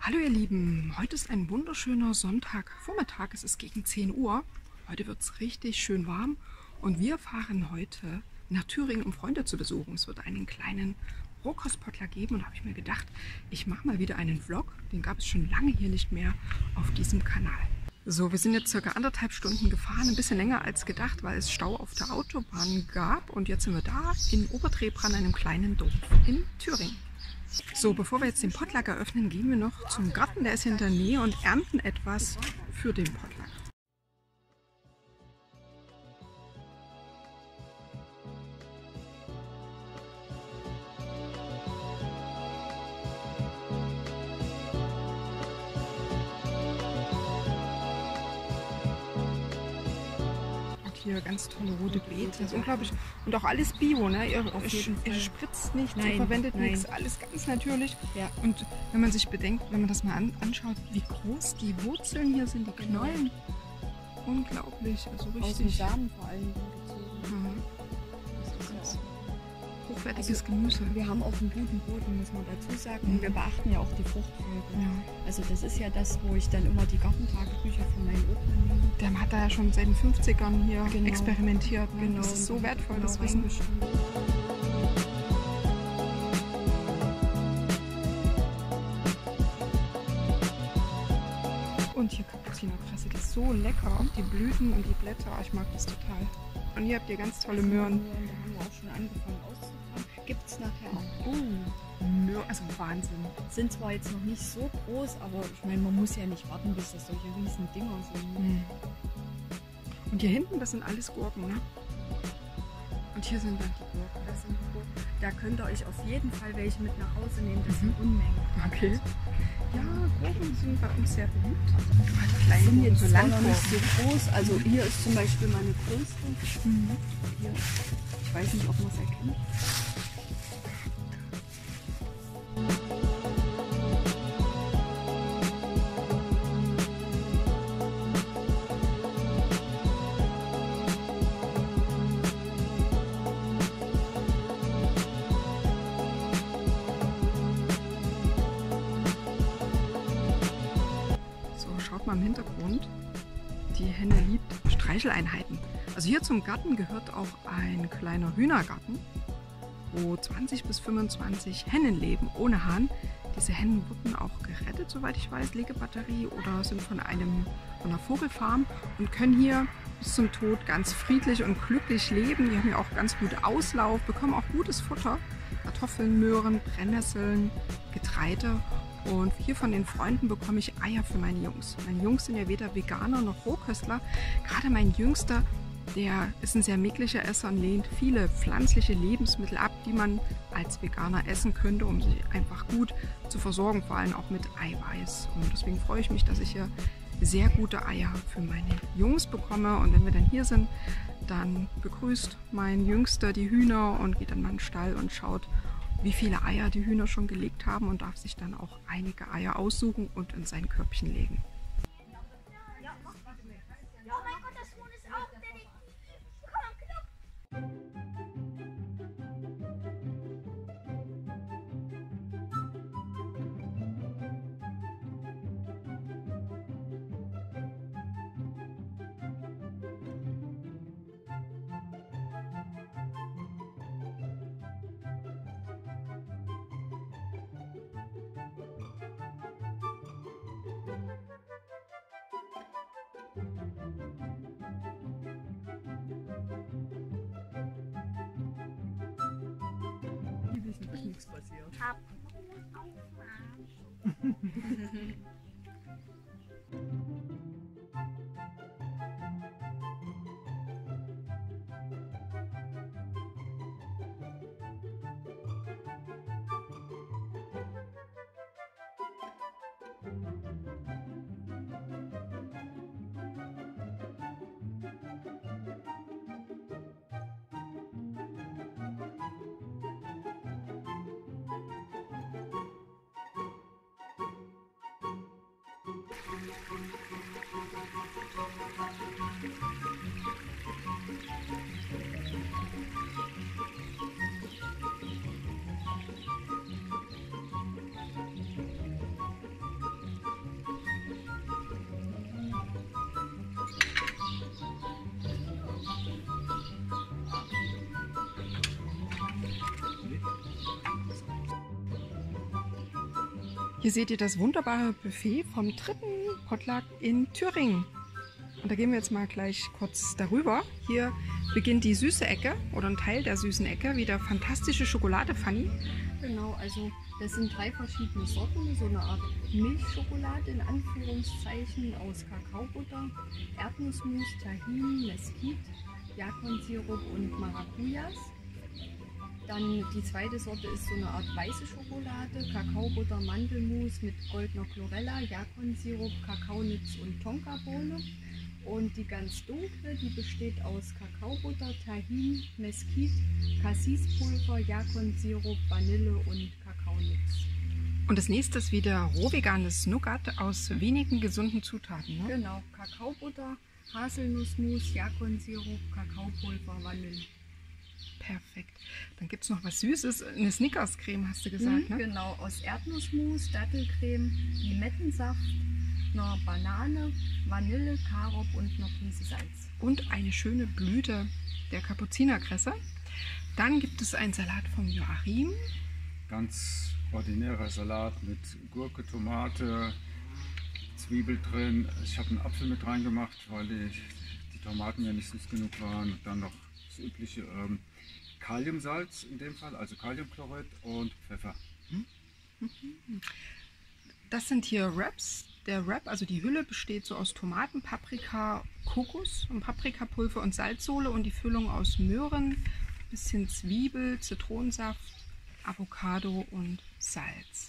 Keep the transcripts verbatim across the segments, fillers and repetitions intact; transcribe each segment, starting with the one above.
Hallo ihr Lieben, heute ist ein wunderschöner Sonntagvormittag, es ist gegen zehn Uhr. Heute wird es richtig schön warm und wir fahren heute nach Thüringen, um Freunde zu besuchen. Es wird einen kleinen Rohkostpottler geben und da habe ich mir gedacht, ich mache mal wieder einen Vlog. Den gab es schon lange hier nicht mehr auf diesem Kanal. So, wir sind jetzt circa anderthalb Stunden gefahren, ein bisschen länger als gedacht, weil es Stau auf der Autobahn gab. Und jetzt sind wir da in Obertrebran, einem kleinen Dorf in Thüringen. So, bevor wir jetzt den Potluck eröffnen, gehen wir noch zum Garten, der ist hier in der Nähe, und ernten etwas für den Potluck. Hier ganz tolle rote Beete, das ist unglaublich. Und auch alles Bio, ne? Ihr, ihr, ihr spritzt nichts, ihr verwendet nein. nichts, alles ganz natürlich. Ja. Und wenn man sich bedenkt, wenn man das mal an, anschaut, wie groß die Wurzeln hier sind, die Knollen. Genau. Unglaublich, also richtig. Aus dem Samen vor allem gezogen. Mhm. Das ist ganz hochwertiges also, Gemüse. Wir haben auch einen guten Boden, muss man dazu sagen. Und wir beachten ja auch die Fruchtfolge. Ja. Also das ist ja das, wo ich dann immer die Gartentagebücher von meinen Opa nehme. Der hat da ja schon seit den fünfzigern hier genau. experimentiert. Ne? Genau. Das ist so wertvoll, genau das Wissen. Und hier Kapuzinerkresse, die ist so lecker. Die Blüten und die Blätter, ich mag das total. Und hier habt ihr ganz tolle Möhren. Da haben wir auch schon angefangen auszufahren. Gibt es nachher auch. Oh, Möhren, also Wahnsinn. Sind zwar jetzt noch nicht so groß, aber ich meine, man muss ja nicht warten, bis das solche riesen Dinger sind. Mhm. Und hier hinten, das sind alles Gurken, ne? Und hier sind dann die Gurken. Das sind die Gurken. Da könnt ihr euch auf jeden Fall welche mit nach Hause nehmen. Das sind Unmengen. Okay. Ja, Gurken sind bei uns sehr beliebt. Die kleine sind jetzt so zwar noch nicht so groß. Also hier ist zum Beispiel meine größte. Mhm. Hier. Ich weiß nicht, ob man es erkennt. Schaut mal im Hintergrund, die Henne liebt Streicheleinheiten. Also hier zum Garten gehört auch ein kleiner Hühnergarten, wo zwanzig bis fünfundzwanzig Hennen leben, ohne Hahn. Diese Hennen wurden auch gerettet, soweit ich weiß, Legebatterie, oder sind von, einem, von einer Vogelfarm und können hier bis zum Tod ganz friedlich und glücklich leben. Die haben ja auch ganz guten Auslauf, bekommen auch gutes Futter. Kartoffeln, Möhren, Brennnesseln, Getreide. Und hier von den Freunden bekomme ich Eier für meine Jungs. Meine Jungs sind ja weder Veganer noch Rohköstler. Gerade mein Jüngster, der ist ein sehr mäglicher Esser und lehnt viele pflanzliche Lebensmittel ab, die man als Veganer essen könnte, um sich einfach gut zu versorgen, vor allem auch mit Eiweiß. Und deswegen freue ich mich, dass ich hier sehr gute Eier für meine Jungs bekomme. Und wenn wir dann hier sind, dann begrüßt mein Jüngster die Hühner und geht dann mal in den Stall und schaut, wie viele Eier die Hühner schon gelegt haben, und darf sich dann auch einige Eier aussuchen und in sein Körbchen legen. Oh mein Gott, das Huhn ist auch Detektiv. Komm, Knopf. Hier ist nichts passiert. Ab. Hier seht ihr das wunderbare Buffet vom dritten Potluck in Thüringen. Und da gehen wir jetzt mal gleich kurz darüber. Hier beginnt die süße Ecke oder ein Teil der süßen Ecke. Wieder fantastische Schokolade, Fanny. Genau, also das sind drei verschiedene Sorten. So eine Art Milchschokolade in Anführungszeichen aus Kakaobutter, Erdnussmus, Tahin, Mesquite, Jakonsirup und Maracujas. Dann die zweite Sorte ist so eine Art weiße Schokolade, Kakaobutter, Mandelmus mit goldener Chlorella, Jakonsirup, Kakaonütz und Tonkabohne. Und die ganz dunkle, die besteht aus Kakaobutter, Tahin, Mesquite, Cassispulver, Jakonsirup, Vanille und Kakaonütz. Und das nächste ist wieder rohveganes Nougat aus wenigen gesunden Zutaten. Ne? Genau, Kakaobutter, Haselnussmus, Jakonsirup, Kakaopulver, Vanille. Perfekt. Dann gibt es noch was Süßes, eine Snickers-Creme hast du gesagt, Mhm, ne? genau, aus Erdnussmus, Dattelcreme, Limettensaft, einer Banane, Vanille, Karob und noch Salz. Und eine schöne Blüte der Kapuzinerkresse. Dann gibt es einen Salat von Joachim. Ganz ordinärer Salat mit Gurke, Tomate, Zwiebel drin. Ich habe einen Apfel mit reingemacht, weil die, die Tomaten ja nicht süß genug waren. Und dann noch das übliche ähm, Kaliumsalz in dem Fall, also Kaliumchlorid und Pfeffer. Das sind hier Wraps. Der Wrap, also die Hülle, besteht so aus Tomaten, Paprika, Kokos und Paprikapulver und Salzsohle und die Füllung aus Möhren, bisschen Zwiebel, Zitronensaft, Avocado und Salz.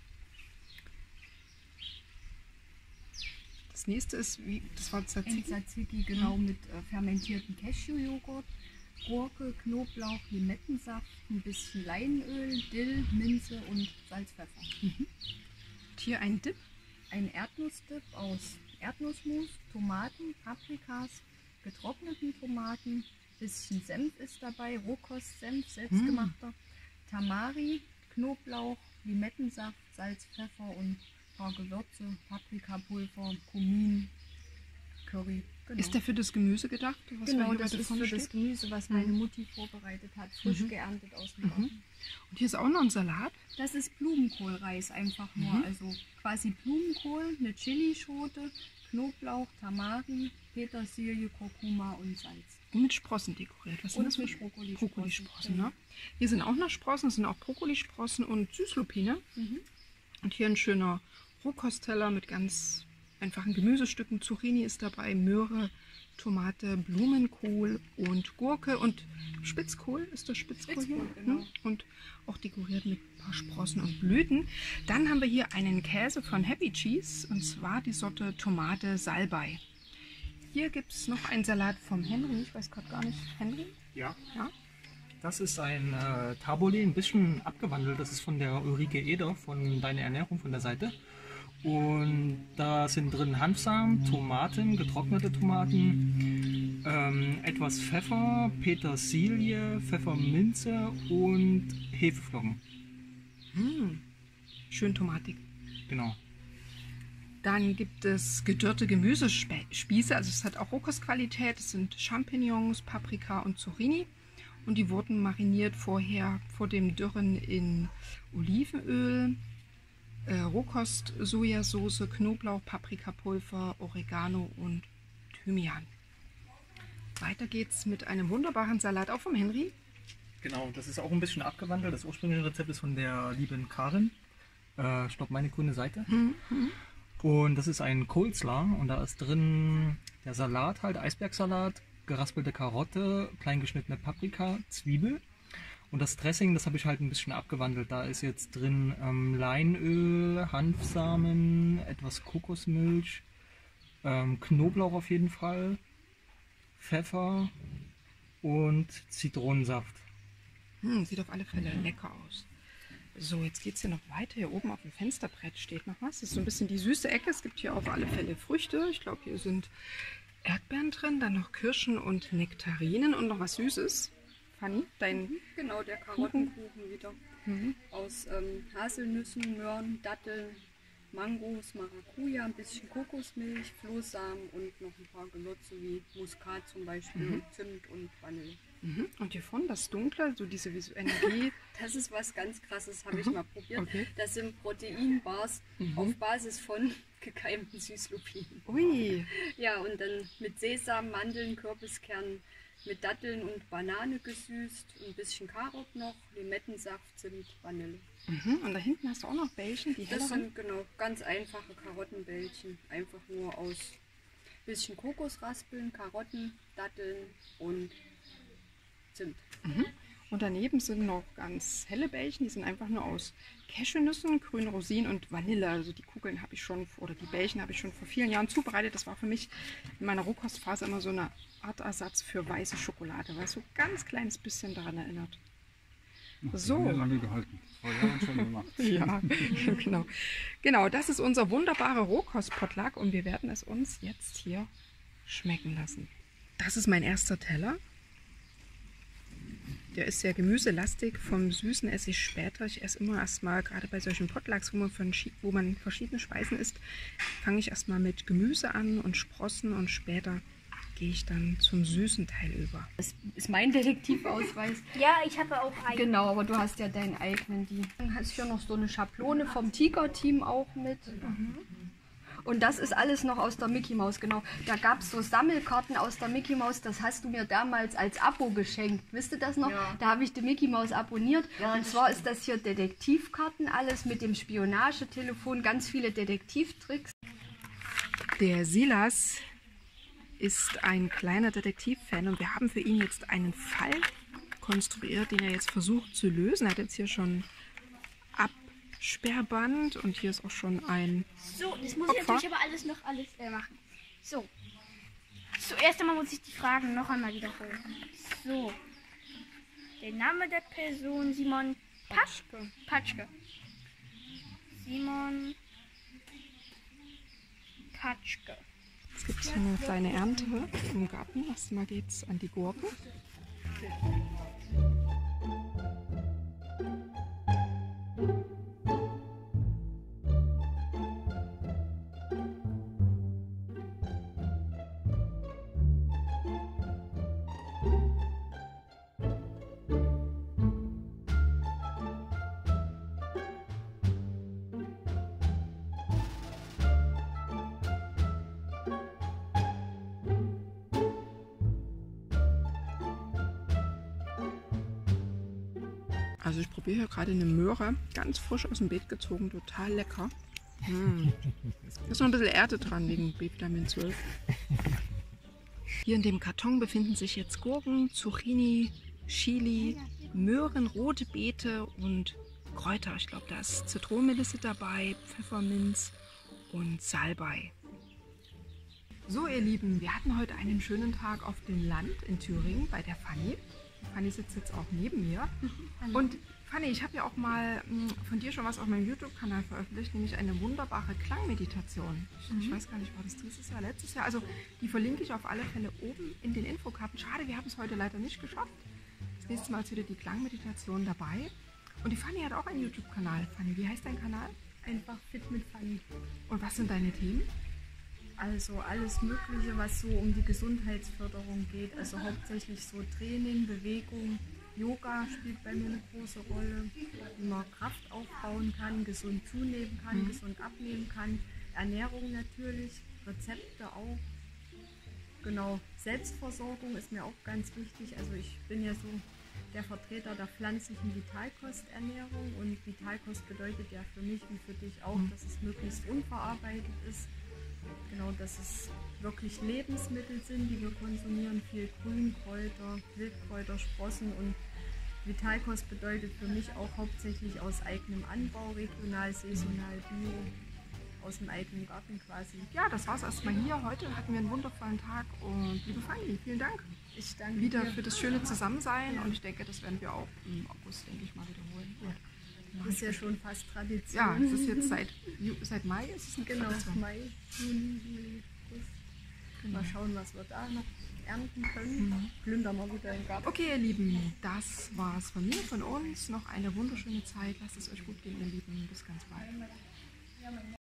Das nächste ist, wie, das war Ein Tzatziki. Tzatziki, genau, mit äh, fermentierten Cashew-Joghurt, Gurke, Knoblauch, Limettensaft, ein bisschen Leinöl, Dill, Minze und Salz, Pfeffer. Und hier ein Dip. Ein Erdnussdip aus Erdnussmus, Tomaten, Paprikas, getrockneten Tomaten, bisschen Senf ist dabei, Rohkostsenf, selbstgemachter, Tamari, Knoblauch, Limettensaft, Salz, Pfeffer und ein paar Gewürze, Paprikapulver, Kumin, Curry. Genau. Ist der für das Gemüse gedacht? Was Genau, hier das heute ist vorne für das steht? Gemüse, was meine Mutti vorbereitet hat, frisch Mhm. geerntet aus dem Garten. Und hier ist auch noch ein Salat. Das ist Blumenkohlreis einfach nur, Mhm. also quasi Blumenkohl, eine Chilischote, Knoblauch, Tamari, Petersilie, Kurkuma und Salz. Und mit Sprossen dekoriert. Was sind Und das für mit Brokkolisprossen. Brokkolisprossen, ne? Hier sind auch noch Sprossen, es sind auch Brokkolisprossen und Süßlupine. Mhm. Und hier ein schöner Rohkostteller mit ganz einfachen Gemüsestücken. Zucchini ist dabei, Möhre, Tomate, Blumenkohl und Gurke und Spitzkohl. Ist das Spitzkohl, Spitzkohl, hier? genau. Hm? Und auch dekoriert mit ein paar Sprossen und Blüten. Dann haben wir hier einen Käse von Happy Cheese und zwar die Sorte Tomate Salbei. Hier gibt es noch einen Salat vom Henry. Ich weiß gerade gar nicht. Henry? Ja, Ja. das ist ein äh, Tabbouleh, ein bisschen abgewandelt. Das ist von der Ulrike Eder von Deine Ernährung von der Seite. Und da sind drin Hanfsamen, Tomaten, getrocknete Tomaten, ähm, etwas Pfeffer, Petersilie, Pfefferminze und Hefeflocken. Hm. Schön tomatig. Genau. Dann gibt es gedörrte Gemüsespieße, also es hat auch Rohkostqualität. Es sind Champignons, Paprika und Zucchini. Und die wurden mariniert vorher vor dem Dürren in Olivenöl, äh, Rohkost, Sojasauce, Knoblauch, Paprikapulver, Oregano und Thymian. Weiter geht's mit einem wunderbaren Salat, auch vom Henry. Genau, das ist auch ein bisschen abgewandelt. Das ursprüngliche Rezept ist von der lieben Karin. Äh, stopp, meine grüne Seite. Und das ist ein Coleslaw und da ist drin der Salat halt, Eisbergsalat, geraspelte Karotte, klein geschnittene Paprika, Zwiebel. Und das Dressing, das habe ich halt ein bisschen abgewandelt. Da ist jetzt drin ähm, Leinöl, Hanfsamen, etwas Kokosmilch, ähm, Knoblauch auf jeden Fall, Pfeffer und Zitronensaft. Hm, sieht auf alle Fälle lecker aus. So, jetzt geht es hier noch weiter. Hier oben auf dem Fensterbrett steht noch was. Das ist so ein bisschen die süße Ecke. Es gibt hier auf alle Fälle Früchte. Ich glaube, hier sind Erdbeeren drin, dann noch Kirschen und Nektarinen und noch was Süßes. Fanny, dein... Genau, der Karottenkuchen wieder. Aus ähm, Haselnüssen, Möhren, Datteln, Mangos, Maracuja, ein bisschen Kokosmilch, Flohsamen und noch ein paar Gewürze wie Muskat zum Beispiel, Mhm. Zimt und Vanille. Mhm. Und hier vorne das Dunkle, so diese visuelle Energie. Das ist was ganz Krasses, habe ich Mhm. mal probiert. Okay. Das sind Proteinbars Mhm. auf Basis von gekeimten Süßlupinen. Ui. Ja, und dann mit Sesam, Mandeln, Kürbiskernen, mit Datteln und Banane gesüßt, ein bisschen Karot noch, Limettensaft, Zimt, Vanille. Mhm. Und da hinten hast du auch noch Bällchen, die Das helleren. sind genau ganz einfache Karottenbällchen, einfach nur aus bisschen Kokosraspeln, Karotten, Datteln und Zimt. Mhm. Und daneben sind noch ganz helle Bällchen, die sind einfach nur aus Cashewnüssen, grünen Rosinen und Vanille. Also die Kugeln habe ich schon, oder die Bällchen habe ich schon vor vielen Jahren zubereitet. Das war für mich in meiner Rohkostphase immer so eine Art Ersatz für weiße Schokolade, weil es so ein ganz kleines bisschen daran erinnert. Ach, So. Die haben ja lange gehalten. Vor Jahren schon gemacht. Ja, genau. Genau, das ist unser wunderbarer Rohkost-Potluck und wir werden es uns jetzt hier schmecken lassen. Das ist mein erster Teller. Der ist sehr gemüselastig. Vom Süßen esse ich später. Ich esse immer erstmal, gerade bei solchen Potlucks, wo man, von, wo man verschiedene Speisen isst, fange ich erstmal mit Gemüse an und Sprossen und später gehe ich dann zum süßen Teil über. Das ist mein Detektivausweis. Ja, ich habe auch einen. Genau, aber du hast ja deinen eigenen. Die. Dann hast du hier noch so eine Schablone vom Tiger-Team auch mit. Und das ist alles noch aus der Mickey Maus, genau. Da gab es so Sammelkarten aus der Mickey Maus, das hast du mir damals als Abo geschenkt. Wisst ihr das noch? Ja. Da habe ich die Mickey Maus abonniert. Ja, und das zwar ist das hier Detektivkarten, alles mit dem Spionagetelefon, ganz viele Detektivtricks. Der Silas ist ein kleiner Detektivfan und wir haben für ihn jetzt einen Fall konstruiert, den er jetzt versucht zu lösen. Er hat jetzt hier schon Absperrband und hier ist auch schon ein... So, das muss Opfer. ich natürlich aber alles noch alles äh, machen. So. Zuerst einmal muss ich die Fragen noch einmal wiederholen. So. Der Name der Person Simon Patschke. Patschke. Simon Patschke. Es gibt hier eine kleine Ernte im Garten. Erstmal geht es an die Gurken. Also ich probiere hier gerade eine Möhre, ganz frisch aus dem Beet gezogen, total lecker. Mm. Da ist noch ein bisschen Erde dran wegen B-Vitamin zwölf. Hier in dem Karton befinden sich jetzt Gurken, Zucchini, Chili, Möhren, rote Beete und Kräuter. Ich glaube, da ist Zitronenmelisse dabei, Pfefferminz und Salbei. So ihr Lieben, wir hatten heute einen schönen Tag auf dem Land in Thüringen bei der Fanny. Fanny sitzt jetzt auch neben mir. Und Fanny, ich habe ja auch mal mh, von dir schon was auf meinem YouTube-Kanal veröffentlicht, nämlich eine wunderbare Klangmeditation. Ich, Mhm. ich weiß gar nicht, war das dieses Jahr, letztes Jahr? Also die verlinke ich auf alle Fälle oben in den Infokarten. Schade, wir haben es heute leider nicht geschafft. Das nächste Mal ist wieder die Klangmeditation dabei. Und die Fanny hat auch einen YouTube-Kanal. Fanny, wie heißt dein Kanal? Einfach fit mit Fanny. Und was sind deine Themen? Also alles Mögliche, was so um die Gesundheitsförderung geht. Also hauptsächlich so Training, Bewegung, Yoga spielt bei mir eine große Rolle. Wie man Kraft aufbauen kann, gesund zunehmen kann, Mhm. gesund abnehmen kann. Ernährung natürlich, Rezepte auch. Genau, Selbstversorgung ist mir auch ganz wichtig. Also ich bin ja so der Vertreter der pflanzlichen Vitalkosternährung und Vitalkost bedeutet ja für mich wie für dich auch, Mhm. dass es möglichst unverarbeitet ist. Genau, dass es wirklich Lebensmittel sind, die wir konsumieren, viel Grünkräuter, Wildkräuter, Sprossen und Vitalkost bedeutet für mich auch hauptsächlich aus eigenem Anbau, regional, saisonal, bio, aus dem eigenen Garten quasi. Ja, das war's erstmal hier. Heute hatten wir einen wundervollen Tag und liebe Fanny, vielen Dank Ich danke wieder dir. für das schöne Zusammensein und ich denke, das werden wir auch im August, denke ich mal, wiederholen. Ja. Das ist ja schon fast Tradition. Ja, es ist jetzt seit, Ju- seit Mai, ist es eine Genau, Tradition. Mai, Juni, Juli, August. Genau. Mal schauen, was wir da noch ernten können. Mhm. Plündern wir wieder im Garten. Okay, ihr Lieben, das war's von mir, von uns. Noch eine wunderschöne Zeit. Lasst es euch gut gehen, ihr Lieben. Bis ganz bald.